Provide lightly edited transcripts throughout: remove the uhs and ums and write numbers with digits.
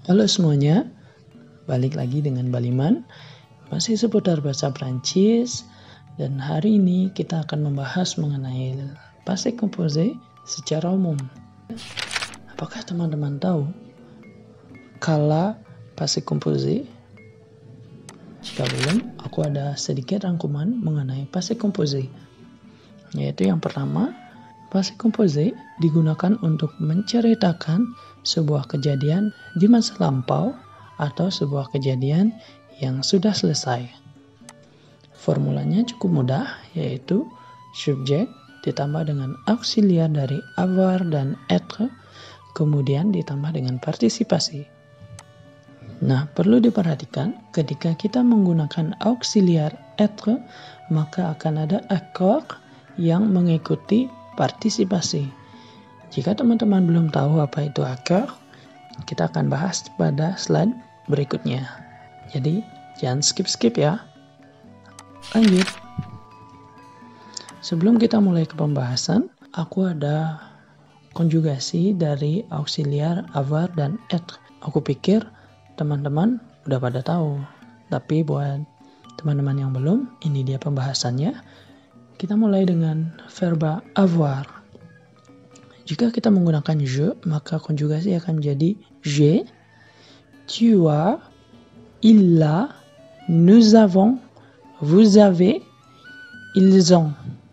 Halo semuanya, balik lagi dengan Baliman, masih seputar bahasa Prancis, dan hari ini kita akan membahas mengenai passé composé secara umum. Apakah teman-teman tahu kala passé composé? Jika belum, aku ada sedikit rangkuman mengenai passé composé. Yaitu yang pertama, passé composé digunakan untuk menceritakan sebuah kejadian di masa lampau atau sebuah kejadian yang sudah selesai. Formulanya cukup mudah, yaitu subjek ditambah dengan auxiliar dari avoir dan être, kemudian ditambah dengan partisipasi. Nah, perlu diperhatikan ketika kita menggunakan auxiliar être, maka akan ada accord yang mengikuti partisipasi. Jika teman-teman belum tahu apa itu accord, kita akan bahas pada slide berikutnya. Jadi, jangan skip-skip ya. Lanjut. Sebelum kita mulai ke pembahasan, aku ada konjugasi dari auxiliar avoir dan être. Aku pikir teman-teman udah pada tahu. Tapi buat teman-teman yang belum, ini dia pembahasannya. Kita mulai dengan verba avoir. Jika kita menggunakan je, maka konjugasi akan menjadi j'ai, tu as, il a, nous avons, vous avez, ils ont.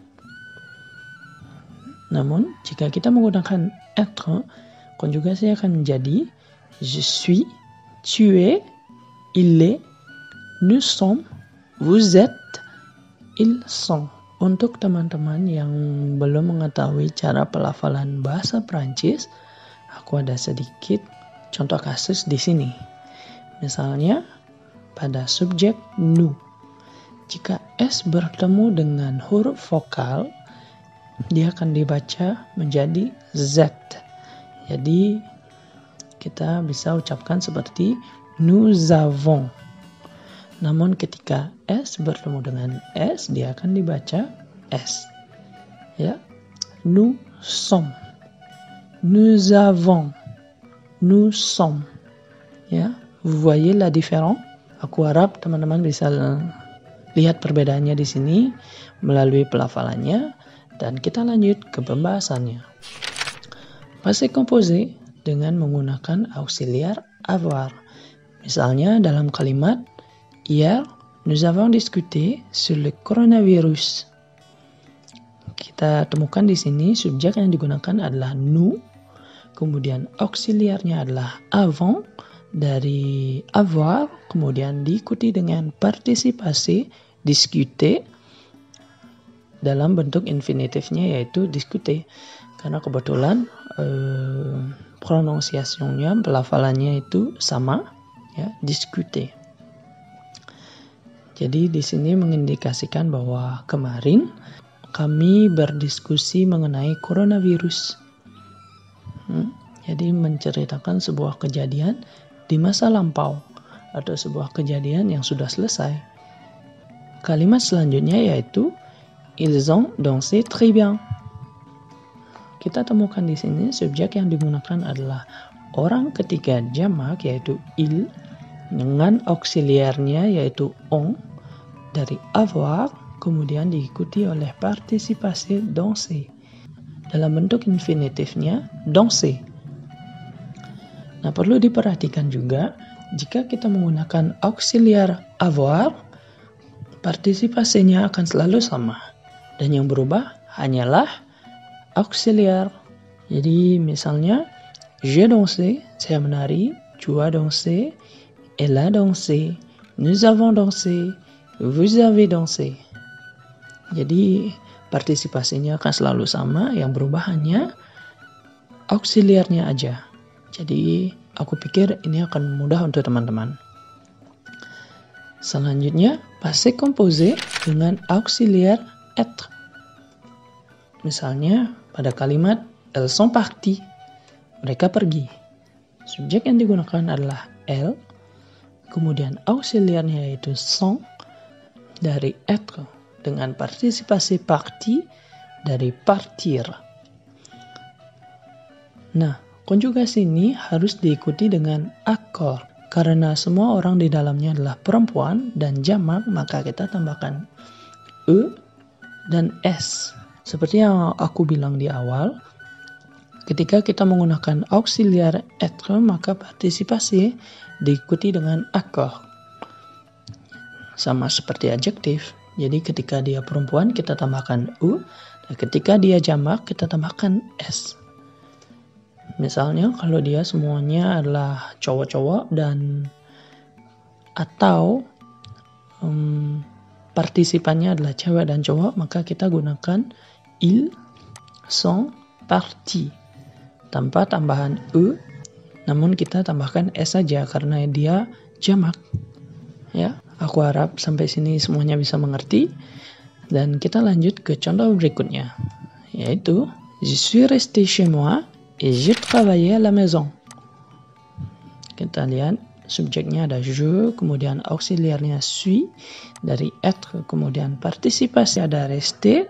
Namun, jika kita menggunakan être, konjugasi akan menjadi je suis, tu es, il est, nous sommes, vous êtes, ils sont. Untuk teman-teman yang belum mengetahui cara pelafalan bahasa Prancis, aku ada sedikit contoh kasus di sini. Misalnya, pada subjek nous. Jika S bertemu dengan huruf vokal, dia akan dibaca menjadi Z. Jadi, kita bisa ucapkan seperti nous avons. Namun ketika S bertemu dengan S, dia akan dibaca S. Ya, nous sommes, nous avons, nous sommes. Ya, vous voyez la différence? Aku harap teman-teman bisa lihat perbedaannya di sini melalui pelafalannya, dan kita lanjut ke pembahasannya. Passé composé dengan menggunakan auxiliar avoir. Misalnya dalam kalimat hier, nous avons discuté sur le coronavirus. Kita temukan di sini subjek yang digunakan adalah nous, kemudian auxiliarnya adalah avant dari avoir, kemudian diikuti dengan partisipasi discuter dalam bentuk infinitifnya yaitu discuter. Karena kebetulan pronunciationnya, pelafalannya itu sama, ya, discuter. Jadi di sini mengindikasikan bahwa kemarin kami berdiskusi mengenai coronavirus. Jadi menceritakan sebuah kejadian di masa lampau atau sebuah kejadian yang sudah selesai. Kalimat selanjutnya yaitu ils ont dansé très bien. Kita temukan di sini subjek yang digunakan adalah orang ketiga jamak yaitu il, dengan auxiliarnya yaitu on dari avoir, kemudian diikuti oleh partisipasi danser dalam bentuk infinitifnya danser. Nah, perlu diperhatikan juga jika kita menggunakan auxiliar avoir, partisipasinya akan selalu sama dan yang berubah hanyalah auxiliar. Jadi misalnya j'ai dansé, saya menari, tu as dansé, elle a dansé, nous avons dansé, vous avez dansé. Jadi partisipasinya akan selalu sama, yang berubah hanya auxiliarnya aja. Jadi aku pikir ini akan mudah untuk teman-teman. Selanjutnya, passé composé dengan auxiliar être. Misalnya pada kalimat elles sont parties, mereka pergi. Subjek yang digunakan adalah elle, kemudian auxiliarnya yaitu sont dari être dengan partisipasi partie dari partir. Nah, konjugasi ini harus diikuti dengan akor. Karena semua orang di dalamnya adalah perempuan dan jamak, maka kita tambahkan E dan S. Seperti yang aku bilang di awal, ketika kita menggunakan auxiliar être, maka partisipasi diikuti dengan akor. Sama seperti adjektif. Jadi ketika dia perempuan, kita tambahkan U. Dan ketika dia jamak, kita tambahkan S. Misalnya kalau dia semuanya adalah cowok-cowok dan atau partisipannya adalah cewek dan cowok, maka kita gunakan ils sont partis tanpa tambahan E, namun kita tambahkan S saja karena dia jamak. Ya, aku harap sampai sini semuanya bisa mengerti. Dan kita lanjut ke contoh berikutnya, yaitu je suis resté chez moi et j'ai travaillé à la maison. Kita lihat subjeknya ada je, kemudian auxiliarnya suis, dari être, kemudian partisipasi ada rester,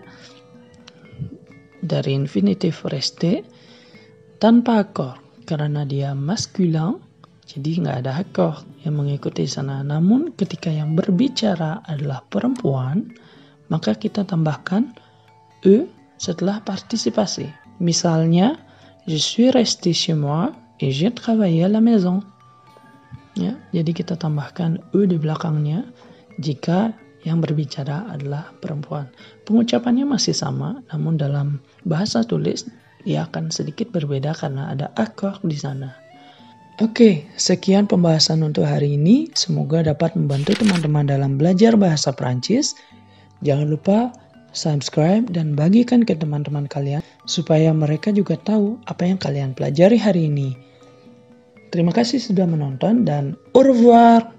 dari infinitif rester, tanpa akor. Karena dia maskulin, jadi nggak ada akor yang mengikuti sana. Namun ketika yang berbicara adalah perempuan, maka kita tambahkan E setelah partisipasi. Misalnya, je suis resté chez moi et j'ai travaillé à la maison. Ya, jadi kita tambahkan E di belakangnya jika yang berbicara adalah perempuan. Pengucapannya masih sama, namun dalam bahasa tulis ia akan sedikit berbeda karena ada akor di sana. Oke, sekian pembahasan untuk hari ini. Semoga dapat membantu teman-teman dalam belajar bahasa Prancis. Jangan lupa subscribe dan bagikan ke teman-teman kalian supaya mereka juga tahu apa yang kalian pelajari hari ini. Terima kasih sudah menonton dan au revoir.